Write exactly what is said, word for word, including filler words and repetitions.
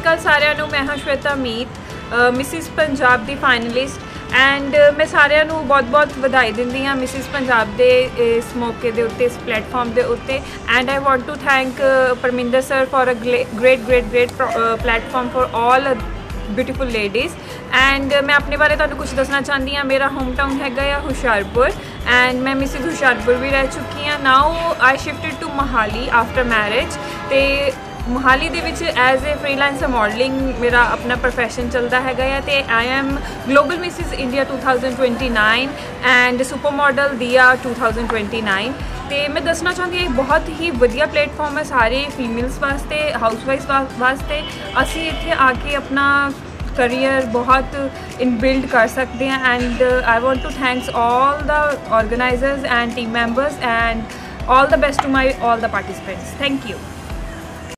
अकाल सारिਆਂ ਨੂੰ मैं हाँ श्वेता मीत मिसिस पंजाब दी फाइनलिस्ट एंड मैं सारिਆਂ ਨੂੰ बहुत बहुत ਵਧਾਈ ਦਿੰਦੀ ਹਾਂ मिसिस पंजाब ਦੇ ਇਸ ਮੌਕੇ ਦੇ ਉੱਤੇ ਇਸ ਪਲੇਟਫਾਰਮ ਦੇ ਉੱਤੇ and I want to thank Parminder sir for a great great great platform for all beautiful ladies and मैं अपने बारे तुहानू कुछ दसना चाहती हाँ। मेरा होम टाउन है हुशियारपुर एंड मैं मिसिस हुशियारपुर भी रह चुकी हाँ। Now I shifted to Mohali after marriage तो मोहाली दे विच एज ए फ्रीलांसर मॉडलिंग मेरा अपना प्रोफैशन चलता है तो I am global Mrs India two thousand twenty nine and super model दिया टू थाउजेंड ट्वेंटी नाइन तो मैं दसना चाहती हूँ बहुत ही वधिया प्लेटफॉर्म है सारे फीमेल्स वास्ते हाउसवाइफ वास्ते असी इत्थे आके अपना करियर बहुत इन बिल्ड कर सकते हैं and I want to thanks all the organisers and team members and all the best to my all the participants. Thank you.